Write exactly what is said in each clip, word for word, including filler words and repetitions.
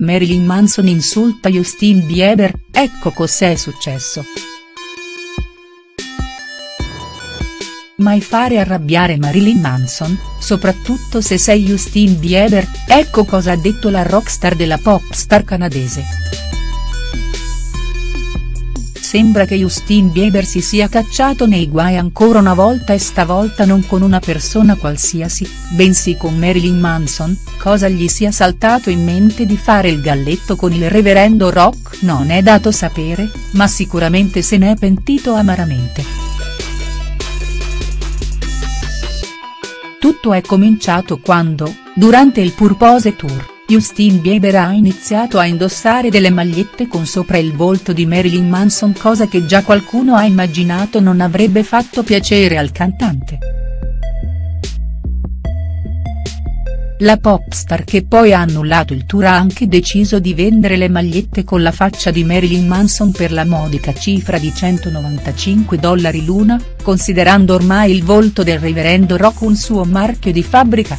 Marilyn Manson insulta Justin Bieber, ecco cos'è successo. Mai fare arrabbiare Marilyn Manson, soprattutto se sei Justin Bieber, ecco cosa ha detto la rockstar della popstar canadese. Sembra che Justin Bieber si sia cacciato nei guai ancora una volta e stavolta non con una persona qualsiasi, bensì con Marilyn Manson, cosa gli sia saltato in mente di fare il galletto con il reverendo Rock non è dato sapere, ma sicuramente se n'è pentito amaramente. Tutto è cominciato quando, durante il Purpose Tour, Justin Bieber ha iniziato a indossare delle magliette con sopra il volto di Marilyn Manson, cosa che già qualcuno ha immaginato non avrebbe fatto piacere al cantante. La popstar, che poi ha annullato il tour, ha anche deciso di vendere le magliette con la faccia di Marilyn Manson per la modica cifra di centonovantacinque dollari l'una, considerando ormai il volto del reverendo Rock un suo marchio di fabbrica.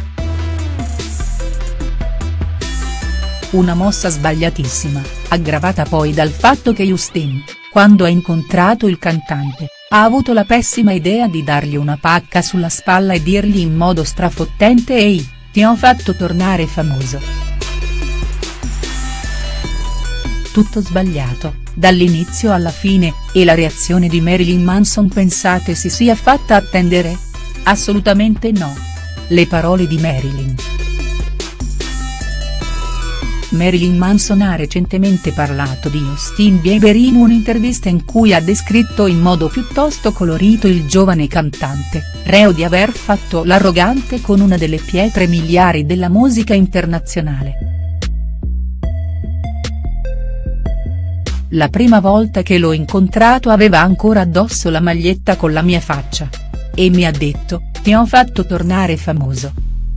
Una mossa sbagliatissima, aggravata poi dal fatto che Justin, quando ha incontrato il cantante, ha avuto la pessima idea di dargli una pacca sulla spalla e dirgli in modo strafottente: «Ehi, ti ho fatto tornare famoso». Tutto sbagliato, dall'inizio alla fine, e la reazione di Marilyn Manson pensate si sia fatta attendere? Assolutamente no. Le parole di Marilyn. Marilyn Manson ha recentemente parlato di Justin Bieber in un'intervista in cui ha descritto in modo piuttosto colorito il giovane cantante, reo di aver fatto l'arrogante con una delle pietre miliari della musica internazionale. La prima volta che l'ho incontrato aveva ancora addosso la maglietta con la mia faccia. E mi ha detto: «Ti ho fatto tornare famoso».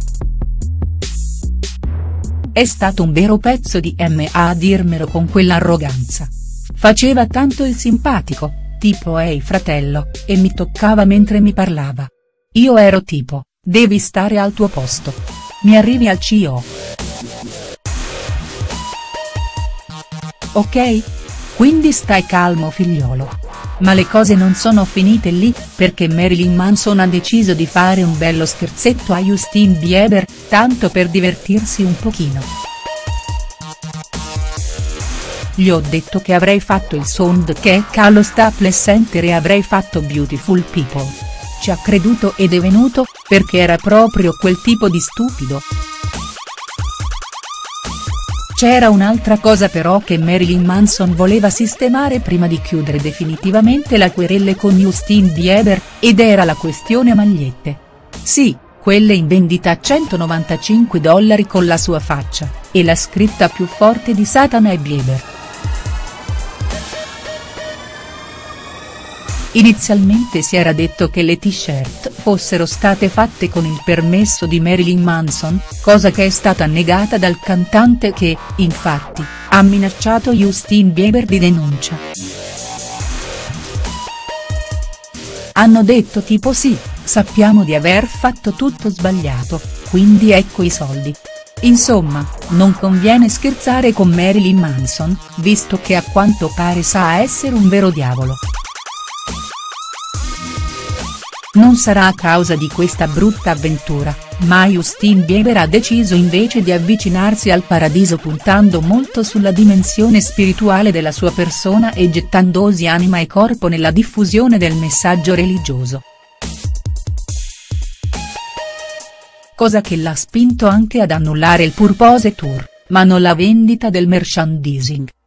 È stato un vero pezzo di M a dirmelo con quell'arroganza. Faceva tanto il simpatico, tipo «Ehi fratello», e mi toccava mentre mi parlava. Io ero tipo: «Devi stare al tuo posto. Mi arrivi al C O». Ok? Quindi stai calmo figliolo. Ma le cose non sono finite lì, perché Marilyn Manson ha deciso di fare un bello scherzetto a Justin Bieber, tanto per divertirsi un pochino. Gli ho detto che avrei fatto il soundcheck allo Staples Center e avrei fatto Beautiful People. Ci ha creduto ed è venuto, perché era proprio quel tipo di stupido. C'era un'altra cosa però che Marilyn Manson voleva sistemare prima di chiudere definitivamente la querela con Justin Bieber, ed era la questione magliette. Sì, quelle in vendita a centonovantacinque dollari con la sua faccia, e la scritta più forte di Satana e Bieber. Inizialmente si era detto che le t-shirt fossero state fatte con il permesso di Marilyn Manson, cosa che è stata negata dal cantante che, infatti, ha minacciato Justin Bieber di denuncia. Hanno detto tipo «Sì, sappiamo di aver fatto tutto sbagliato, quindi ecco i soldi». Insomma, non conviene scherzare con Marilyn Manson, visto che a quanto pare sa essere un vero diavolo. Non sarà a causa di questa brutta avventura, ma Justin Bieber ha deciso invece di avvicinarsi al paradiso puntando molto sulla dimensione spirituale della sua persona e gettandosi anima e corpo nella diffusione del messaggio religioso. Cosa che l'ha spinto anche ad annullare il Purpose Tour, ma non la vendita del merchandising.